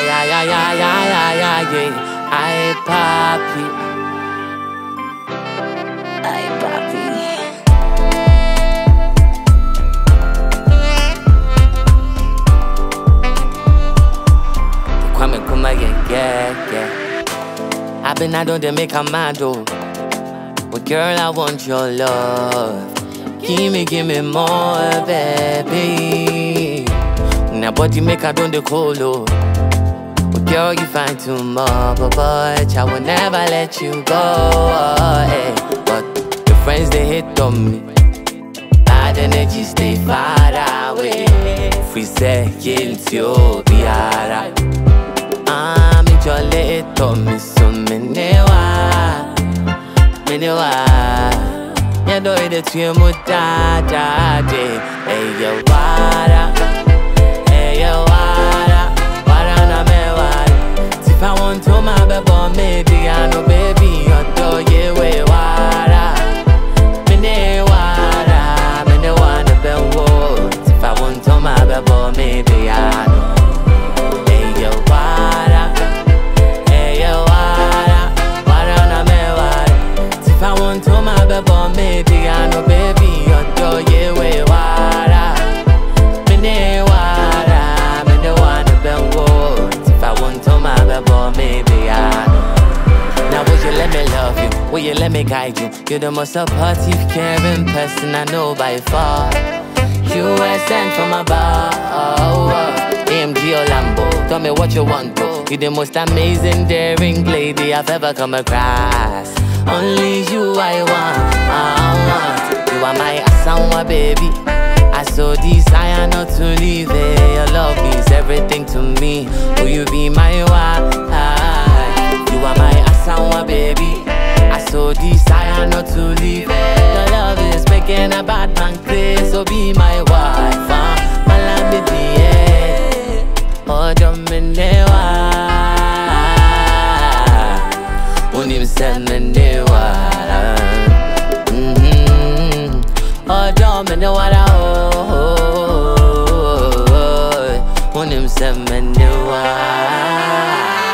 Ay, papi. Ay, papi. Kwame Kuma, yeah. I've been out on the make a mad, oh. But girl, I want your love. Give me more, baby. Now body make I don't the cold, oh. But girl, you find too much, but I will never let you go, hey. But your friends, they hate on me. Bad energy, stay far away. Free seconds, you'll be alright. I'm in your little me, so menewa. Ya do it to you, mutada, hey, yo, wara na me wara. If I want to my baby, maybe I know, baby, you do ye way wara. Mene wanna be wo. If I want to my baby, maybe I know. Hey, yo, wara na me wara. If I want to my baby, maybe I know, baby, you do ye way wara. Mene wanna be wo. If I want to my baby, maybe I know. Now will you let me love you? Will you let me guide you? You're the most supportive, caring person I know by far. You were sent from above. AMG or Lambo, tell me what you want to. You're the most amazing, daring lady I've ever come across. Only you I want. You are my asanwa, baby. I so desire not to leave it. Your love means everything to me. Will you be my wife? You are my asanwa, baby. I so desire not to leave it. Your love is making a bad man crazy. So be my wife, my lady, yeah. Oh, Dominewa. Unim semenewa. Oh, Dominewa. Oh, unim semenewa.